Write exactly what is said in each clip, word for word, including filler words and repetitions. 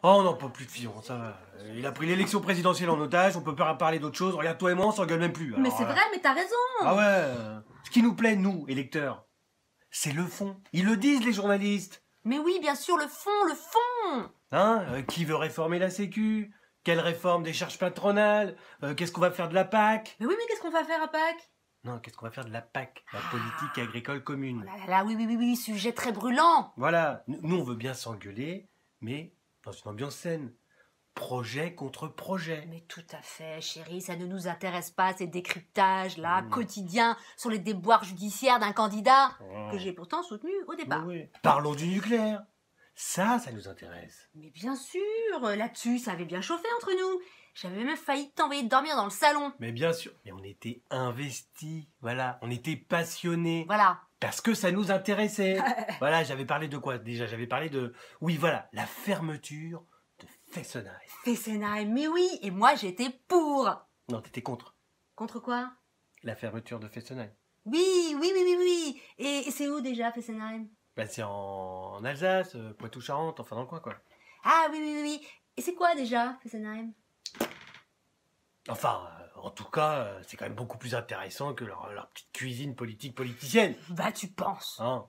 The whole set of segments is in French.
Oh, on n'en peut plus de Fillon, ça va. Il a pris l'élection présidentielle en otage, on peut pas parler d'autre chose. Regarde, toi et moi, on s'engueule même plus. Mais alors, c'est euh, vrai, mais t'as raison. Ah ouais. euh, Ce qui nous plaît, nous, électeurs, c'est le fond. Ils le disent, les journalistes. Mais oui, bien sûr, le fond, le fond. Hein euh, Qui veut réformer la Sécu? Quelle réforme des charges patronales? Euh, Qu'est-ce qu'on va faire de la P A C? Mais oui, mais qu'est-ce qu'on va faire à Pâques? Non, qu'est-ce qu'on va faire de la P A C? La politique agricole commune. Oh là là là, oui, oui, oui, oui, sujet très brûlant. Voilà, nous nous, on veut bien s'engueuler, mais dans une ambiance saine. Projet contre projet. Mais tout à fait, chérie, ça ne nous intéresse pas, ces décryptages-là, Mmh. quotidiens, sur les déboires judiciaires d'un candidat, Oh. que j'ai pourtant soutenu au Oui, départ. oui. Parlons du nucléaire. Ça, ça nous intéresse. Mais bien sûr, là-dessus, ça avait bien chauffé entre nous. J'avais même failli t'envoyer dormir dans le salon. Mais bien sûr. Mais on était investis. Voilà. On était passionnés. Voilà. Parce que ça nous intéressait. Voilà, j'avais parlé de quoi déjà? J'avais parlé de... Oui, voilà, la fermeture de Fessenheim. Fessenheim, mais oui, et moi j'étais pour. Non, t'étais contre Contre quoi? la fermeture de Fessenheim. Oui, oui, oui, oui, oui. Et, et c'est où déjà, Fessenheim? Bah, c'est en... en Alsace, euh, Poitou-Charentes, enfin dans le coin, quoi. Ah oui, oui, oui, oui. Et c'est quoi déjà, Fessenheim? Enfin, euh, en tout cas, euh, c'est quand même beaucoup plus intéressant que leur, leur petite cuisine politique politicienne. Bah tu penses. Hein.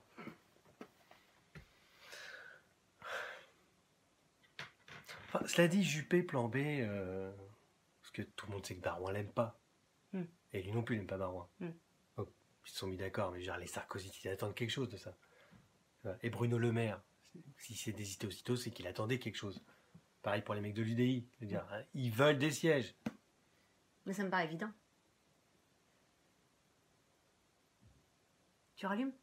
Enfin, cela dit, Juppé, plan B, euh, parce que tout le monde sait que Barouin l'aime pas. Hmm. Et lui non plus, il n'aime pas Barouin. Hmm. Donc, ils se sont mis d'accord, mais genre, les Sarkozy, ils attendent quelque chose de ça. Et Bruno Le Maire, s'il s'est désisté aussitôt, c'est qu'il attendait quelque chose. Pareil pour les mecs de l'U D I. Je veux dire, hein, ils veulent des sièges. Mais ça me paraît évident. Tu rallumes?